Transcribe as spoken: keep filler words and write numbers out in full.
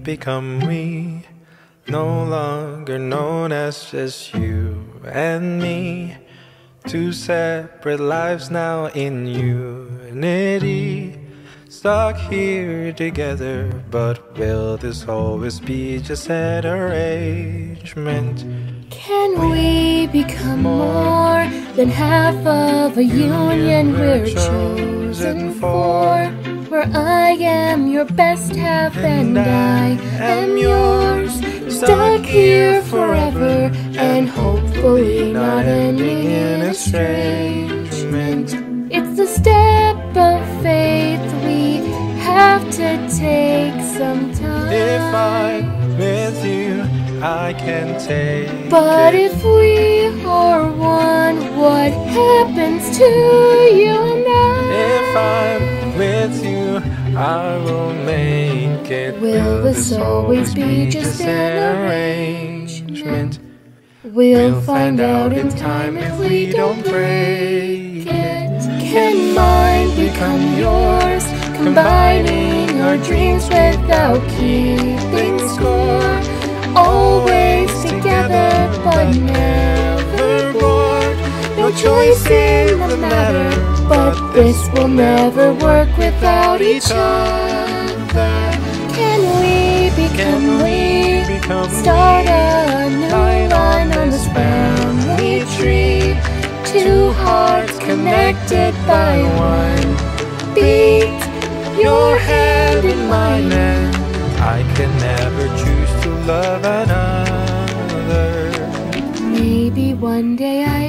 become we, no longer known as just you and me. Two separate lives now in unity, stuck here together. But will this always be just an arrangement? Can we become more than half of a union we're chosen for? Where I am your best half and I am yours, stuck here forever and hopefully not ending in estrangement. It's the step of faith we have to take sometime. If I'm with you, I can take But it. if we are one, what happens to you and I? If I'm with you, I will make it. Will this always be just an arrangement? We'll find out in time if we don't break it. Can mine become yours, combining our dreams without keeping score? Always together but never bored. No choice in the matter, but this will never work without each other. Can we become we, start a new line on this family tree? Two hearts connected by one beat, your hand in mine, and I can never choose to love another. maybe one day I